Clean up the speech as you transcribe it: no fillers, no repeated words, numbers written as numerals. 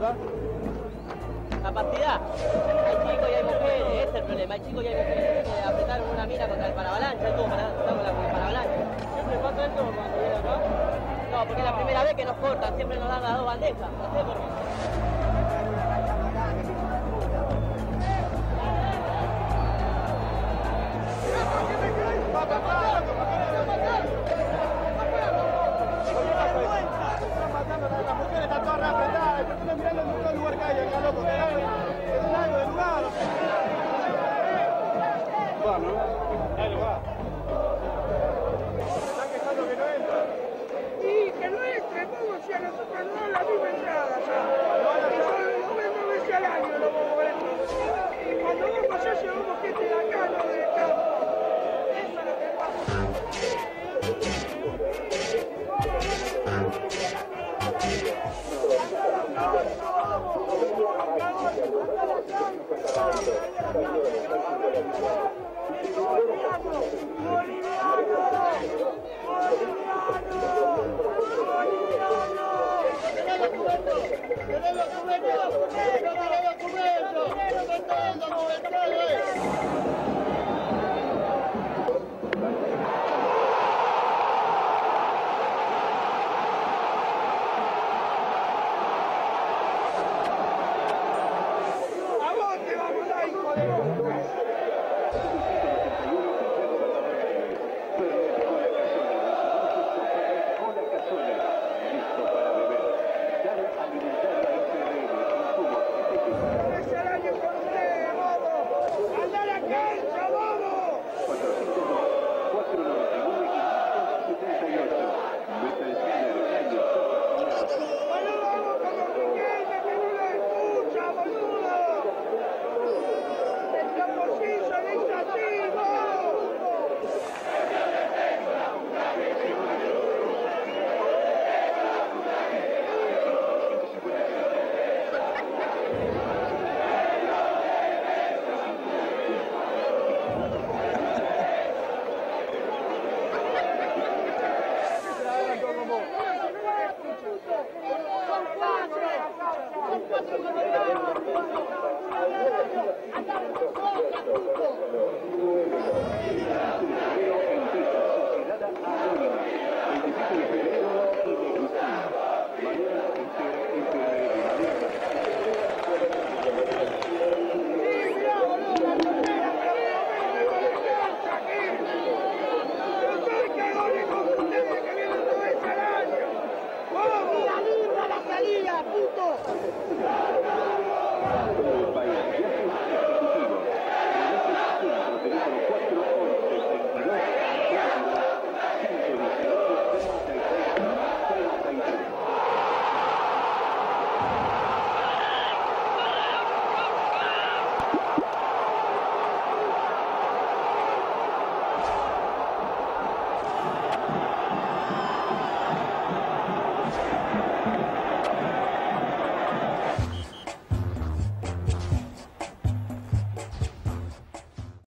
Capacidad. Hay chicos y hay mujeres, ese es el problema. Hay chicos y hay mujeres que apretaron una mina contra el paravalancha, el paravalancha. ¿Siempre pasa esto cuando viene acá? No, porque es la primera vez que nos cortan, siempre nos dan las dos bandejas. No sé por qué. Las mujeres están todas reapretadas, después están mirando en todo lugar que hay acá, loco, que es algo de lugar. Va, ¿no? Dale, va. Se están quejando que no entra. Y que no entre, vamos, si a nosotros no la misma entrada ya. Lo vemos una vez al año, lo vamos a ver. Y cuando vamos allá llevamos gente de acá, no del campo. Eso es lo que pasa. ¡Vamos! ¡La libra, la salida, puto!